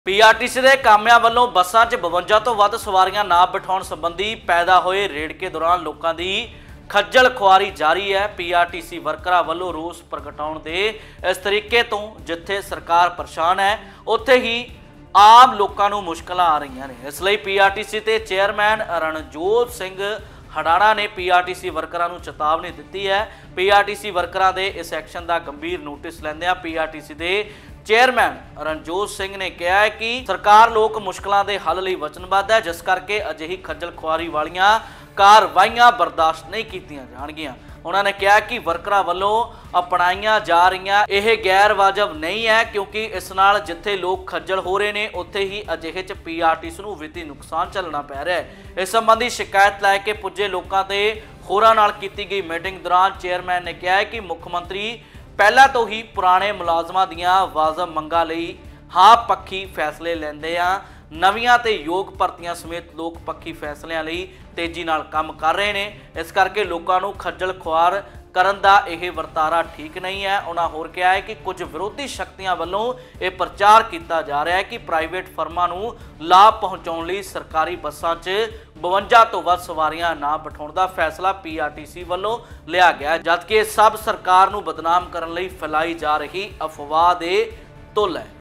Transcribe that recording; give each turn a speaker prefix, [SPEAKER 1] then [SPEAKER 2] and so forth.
[SPEAKER 1] PRTC के कामिਆਂ ਵੱਲੋਂ ਬੱਸਾਂ 'ਚ 52 ਤੋਂ ਵੱਧ ਸਵਾਰੀਆਂ ਨਾ ਬਿਠਾਉਣ ਸੰਬੰਧੀ ਪੈਦਾ ਹੋਏ ਰੇੜਕੇ ਦੌਰਾਨ ਲੋਕਾਂ ਦੀ ਖੱਜਲ ਖੁਆਰੀ ਜਾਰੀ है। पीआरटीसी वर्करां ਵੱਲੋਂ रोस प्रगटाउण ਦੇ इस तरीके तो जिथे सरकार परेशान है उत्थे ही आम लोगों को मुश्किल आ रही ने। इसलिए पीआरटीसी के चेयरमैन रणजोत सिंह हड़ाड़ा ने पीआरटीसी वर्करां नूं चेतावनी दी है। पीआरटीसी वर्करां दे इस एक्शन का गंभीर नोटिस लैंदिआं पीआरटीसी के चेयरमैन रणजोत सिंह ने कहा है कि सरकार लोक मुश्किलों के हल लई वचनबद्ध है, जिस करके अजिही खज्जल खुआरी वालियां कार्रवाइयां बर्दाश्त नहीं कीतियां जाणगीआं। उन्होंने कहा कि वर्करां वल्लों अपनाईयां जा रही यह गैर वाजब नहीं है, क्योंकि इस नाल जिथे लोग खज्जल हो रहे हैं उत्थे ही अजिहे च पीआरटीसी नूं वित्ती नुकसान झल्लना पै रहा है। इस संबंधी शिकायत लैके पुजे लोगों के होरां नाल कीती गई मीटिंग दौरान चेयरमैन ने कहा है कि मुख्यमंत्री पहला तो ही पुराने मुलाजमां दीआं वाजब मंगां लई हाँ पक्षी फैसले लैंदे आ, नवीआं ते योग भर्तियां समेत लोक पक्षी फैसलिਆਂ ਲਈ तेजी नाल काम कर रहे हैं। इस करके लोगों को खज्जल खुआर करन दा यह वरतारा ठीक नहीं है। उन्होंने होर कहा है कि कुछ विरोधी शक्तियों वालों यह प्रचार किया जा रहा है कि प्राइवेट फर्मां नूं लाभ पहुँचाउण लई सरकारी बसां 'च 52 तो वध सवारियां ना बिठाउण दा फैसला पीआरटीसी वालों लिया गया, जबकि सब सरकार नूं बदनाम करन लई फैलाई जा रही अफवाह दे तुल है।